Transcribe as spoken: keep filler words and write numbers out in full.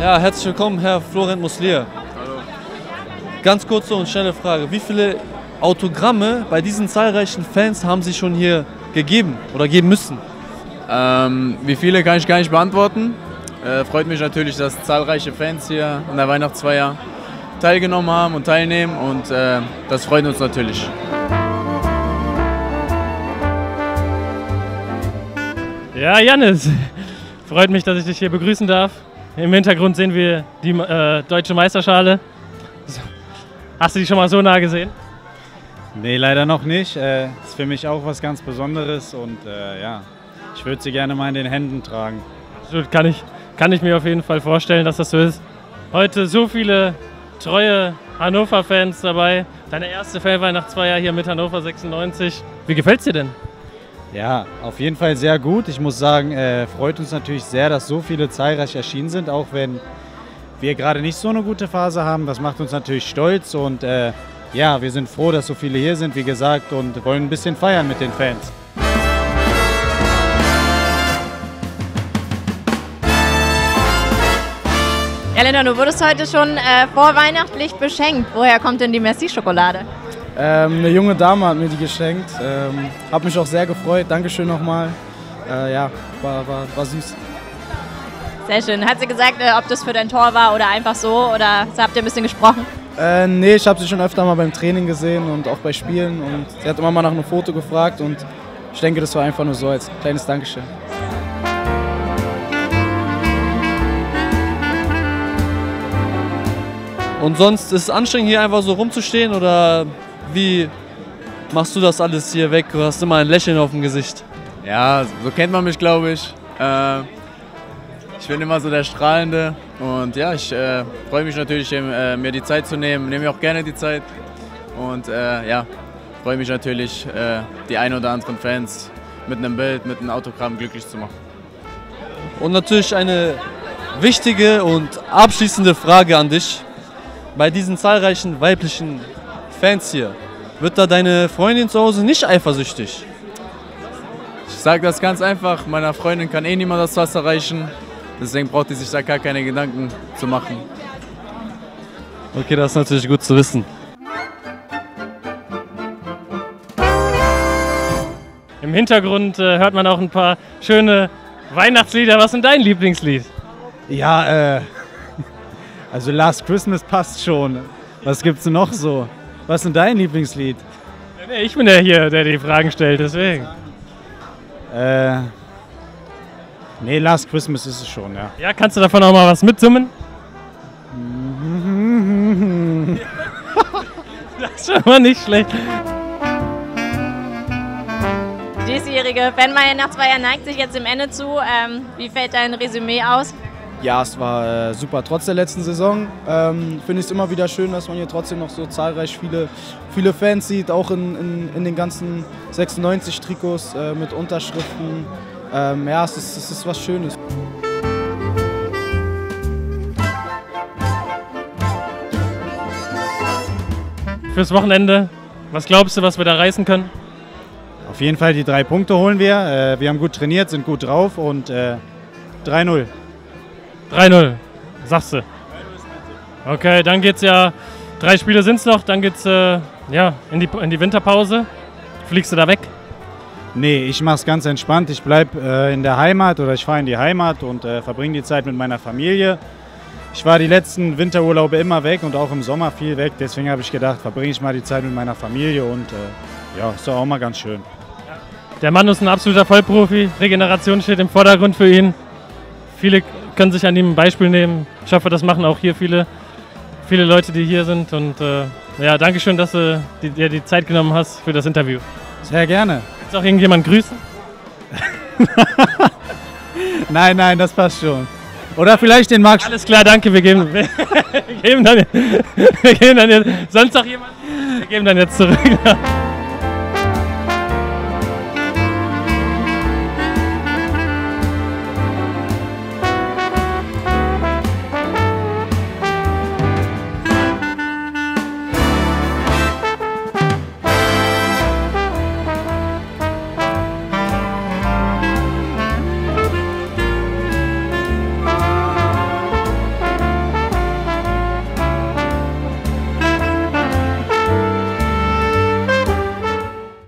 Ja, herzlich willkommen, Herr Florent Muslier. Hallo. Ganz kurze und schnelle Frage. Wie viele Autogramme bei diesen zahlreichen Fans haben Sie schon hier gegeben oder geben müssen? Ähm, wie viele kann ich gar nicht beantworten. Äh, freut mich natürlich, dass zahlreiche Fans hier an der Weihnachtsfeier teilgenommen haben und teilnehmen und äh, das freut uns natürlich. Ja, Jannis, freut mich, dass ich dich hier begrüßen darf. Im Hintergrund sehen wir die äh, deutsche Meisterschale. Hast du die schon mal so nah gesehen? Nee, leider noch nicht. Äh, ist für mich auch was ganz Besonderes und äh, ja, ich würde sie gerne mal in den Händen tragen. Absolut, kann ich, kann ich mir auf jeden Fall vorstellen, dass das so ist. Heute so viele treue Hannover-Fans dabei. Deine erste Fanweihnachtsfeier hier mit Hannover sechsundneunzig. Wie gefällt's dir denn? Ja, auf jeden Fall sehr gut. Ich muss sagen, äh, freut uns natürlich sehr, dass so viele zahlreich erschienen sind, auch wenn wir gerade nicht so eine gute Phase haben. Das macht uns natürlich stolz und äh, ja, wir sind froh, dass so viele hier sind, wie gesagt, und wollen ein bisschen feiern mit den Fans. Ja, Linda, du wurdest heute schon äh, vorweihnachtlich beschenkt. Woher kommt denn die Merci-Schokolade? Ähm, eine junge Dame hat mir die geschenkt. Ähm, hab mich auch sehr gefreut. Dankeschön nochmal. Äh, ja, war, war, war süß. Sehr schön. Hat sie gesagt, äh, ob das für dein Tor war oder einfach so? Oder habt ihr ein bisschen gesprochen? Äh, nee, ich habe sie schon öfter mal beim Training gesehen und auch bei Spielen. Und sie hat immer mal nach einem Foto gefragt. Und ich denke, das war einfach nur so als kleines Dankeschön. Und sonst ist es anstrengend, hier einfach so rumzustehen oder wie machst du das alles hier weg? Du hast immer ein Lächeln auf dem Gesicht. Ja, so kennt man mich, glaube ich. Äh, ich bin immer so der Strahlende und ja, ich äh, freue mich natürlich, äh, mir die Zeit zu nehmen. Nehme mir auch gerne die Zeit und äh, ja, freue mich natürlich, äh, die ein oder anderen Fans mit einem Bild, mit einem Autogramm glücklich zu machen. Und natürlich eine wichtige und abschließende Frage an dich. Bei diesen zahlreichen weiblichen Fans hier, wird da deine Freundin zu Hause nicht eifersüchtig? Ich sage das ganz einfach, meiner Freundin kann eh niemand das Wasser reichen, deswegen braucht sie sich da gar keine Gedanken zu machen. Okay, das ist natürlich gut zu wissen. Im Hintergrund äh, hört man auch ein paar schöne Weihnachtslieder. Was ist denn dein Lieblingslied? Ja, äh, also Last Christmas passt schon. Was gibt's denn noch so? Was ist denn dein Lieblingslied? Nee, ich bin der hier, der die Fragen stellt, deswegen. Äh, nee, Last Christmas ist es schon, ja. Ja, kannst du davon auch mal was mitsummen? Das ist schon mal nicht schlecht. Die diesjährige Fanweihnachtsfeier neigt sich jetzt dem Ende zu. Ähm, wie fällt dein Resümee aus? Ja, es war äh, super. Trotz der letzten Saison ähm, finde ich es immer wieder schön, dass man hier trotzdem noch so zahlreich viele, viele Fans sieht, auch in, in, in den ganzen sechsundneunzig Trikots äh, mit Unterschriften. Ähm, ja, es ist, es ist was Schönes. Fürs Wochenende, was glaubst du, was wir da reißen können? Auf jeden Fall die drei Punkte holen wir. Äh, wir haben gut trainiert, sind gut drauf und äh, drei null. drei null, sagst du. Okay, dann geht's ja, drei Spiele sind's noch, dann geht's äh, ja, in, die, in die Winterpause. Fliegst du da weg? Nee, ich mach's ganz entspannt. Ich bleib äh, in der Heimat oder ich fahre in die Heimat und äh, verbringe die Zeit mit meiner Familie. Ich war die letzten Winterurlaube immer weg und auch im Sommer viel weg. Deswegen habe ich gedacht, verbringe ich mal die Zeit mit meiner Familie und äh, ja, ist doch auch mal ganz schön. Der Mann ist ein absoluter Vollprofi. Regeneration steht im Vordergrund für ihn. Viele können sich an ihm ein Beispiel nehmen. Ich hoffe, das machen auch hier viele, viele Leute, die hier sind. Und äh, ja, danke schön, dass du dir die, die Zeit genommen hast für das Interview. Sehr gerne. Willst du auch irgendjemand grüßen? Nein, nein, das passt schon. Oder vielleicht den Max. Alles klar, danke. Wir geben, wir geben, dann, wir geben dann jetzt, sonst noch jemand? Wir geben dann jetzt zurück.